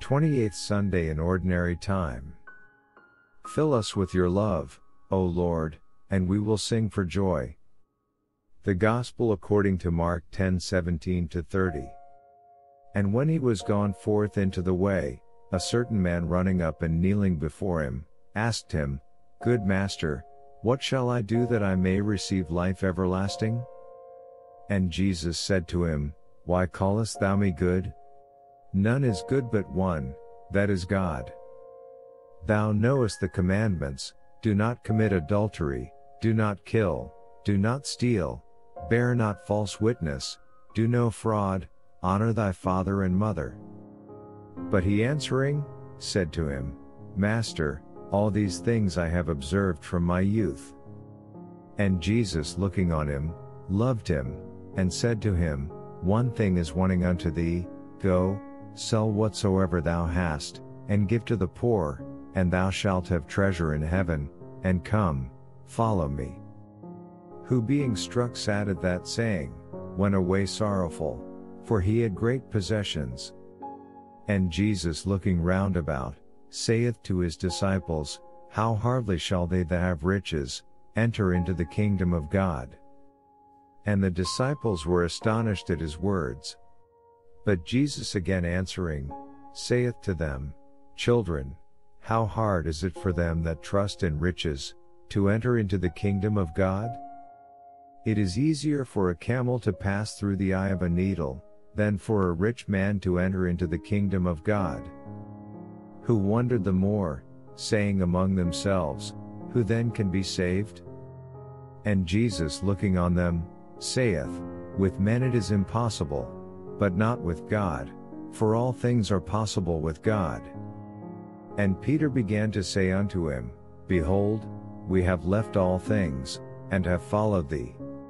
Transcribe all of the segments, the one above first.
28th Sunday in Ordinary Time. Fill us with your love, O Lord, and we will sing for joy. The Gospel according to Mark 10:17-30. And when he was gone forth into the way, a certain man running up and kneeling before him, asked him, Good Master, what shall I do that I may receive life everlasting? And Jesus said to him, Why callest thou me good? None is good but one, that is God. Thou knowest the commandments: do not commit adultery, do not kill, do not steal, bear not false witness, do no fraud, honor thy father and mother. But he answering, said to him, Master, all these things I have observed from my youth. And Jesus looking on him, loved him, and said to him, One thing is wanting unto thee, go, sell whatsoever thou hast, and give to the poor, and thou shalt have treasure in heaven, and come, follow me. Who being struck sad at that saying, went away sorrowful, for he had great possessions. And Jesus looking round about, saith to his disciples, How hardly shall they that have riches enter into the kingdom of God? And the disciples were astonished at his words. But Jesus again answering, saith to them, Children, how hard is it for them that trust in riches, to enter into the kingdom of God? It is easier for a camel to pass through the eye of a needle, than for a rich man to enter into the kingdom of God. Who wondered the more, saying among themselves, Who then can be saved? And Jesus looking on them, saith, With men it is impossible, but not with God, for all things are possible with God. And Peter began to say unto him, Behold, we have left all things, and have followed thee.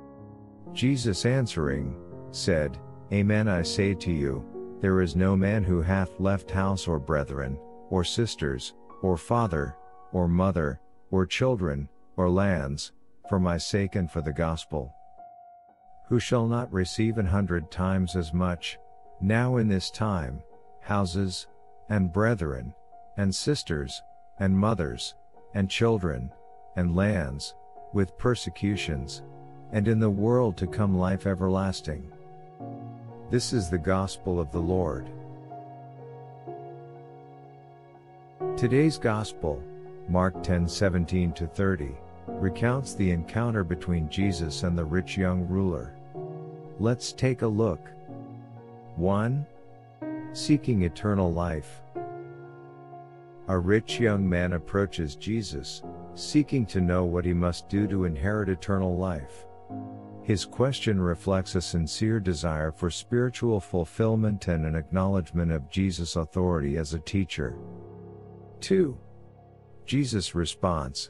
Jesus answering, said, Amen I say to you, there is no man who hath left house or brethren, or sisters, or father, or mother, or children, or lands, for my sake and for the gospel, who shall not receive 100 times as much, now in this time, houses, and brethren, and sisters, and mothers, and children, and lands, with persecutions, and in the world to come life everlasting. This is the gospel of the Lord. Today's gospel, Mark 10:17-30, recounts the encounter between Jesus and the rich young ruler. Let's take a look. 1. Seeking eternal life. A rich young man approaches Jesus, seeking to know what he must do to inherit eternal life. His question reflects a sincere desire for spiritual fulfillment and an acknowledgement of Jesus' authority as a teacher. 2. Jesus' response.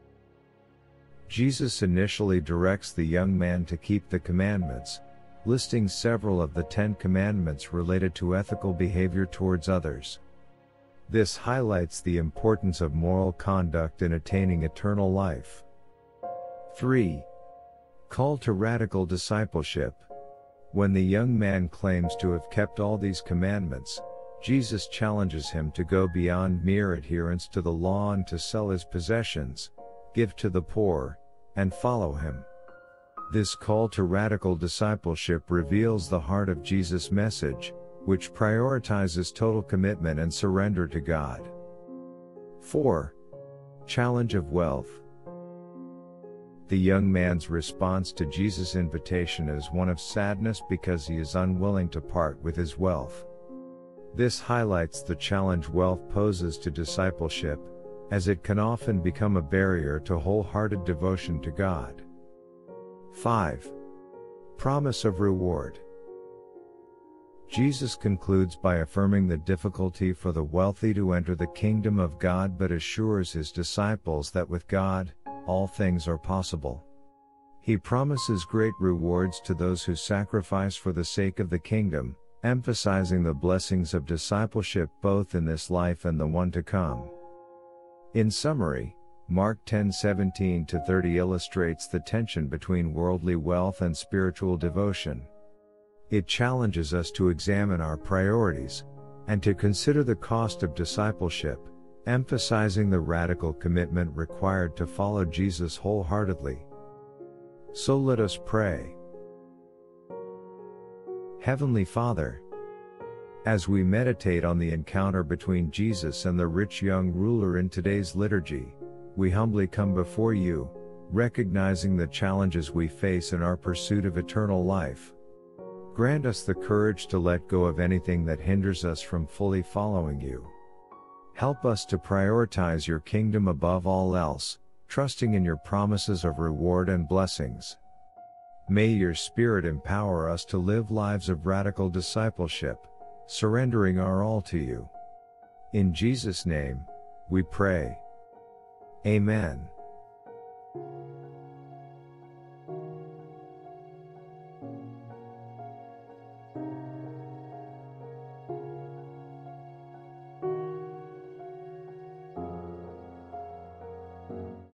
Jesus initially directs the young man to keep the commandments, listing several of the 10 commandments related to ethical behavior towards others. This highlights the importance of moral conduct in attaining eternal life. 3. Call to radical discipleship. When the young man claims to have kept all these commandments, Jesus challenges him to go beyond mere adherence to the law and to sell his possessions, give to the poor, and follow him. This call to radical discipleship reveals the heart of Jesus' message, which prioritizes total commitment and surrender to God. 4. Challenge of wealth. The young man's response to Jesus' invitation is one of sadness because he is unwilling to part with his wealth. This highlights the challenge wealth poses to discipleship, as it can often become a barrier to wholehearted devotion to God. 5. Promise of reward. Jesus concludes by affirming the difficulty for the wealthy to enter the kingdom of God, but assures his disciples that with God, all things are possible. He promises great rewards to those who sacrifice for the sake of the kingdom, emphasizing the blessings of discipleship both in this life and the one to come. In summary, Mark 10:17-30 illustrates the tension between worldly wealth and spiritual devotion. It challenges us to examine our priorities, and to consider the cost of discipleship, emphasizing the radical commitment required to follow Jesus wholeheartedly. So let us pray. Heavenly Father, as we meditate on the encounter between Jesus and the rich young ruler in today's liturgy, we humbly come before you, recognizing the challenges we face in our pursuit of eternal life. Grant us the courage to let go of anything that hinders us from fully following you. Help us to prioritize your kingdom above all else, trusting in your promises of reward and blessings. May your Spirit empower us to live lives of radical discipleship, surrendering our all to you. In Jesus' name, we pray. Amen.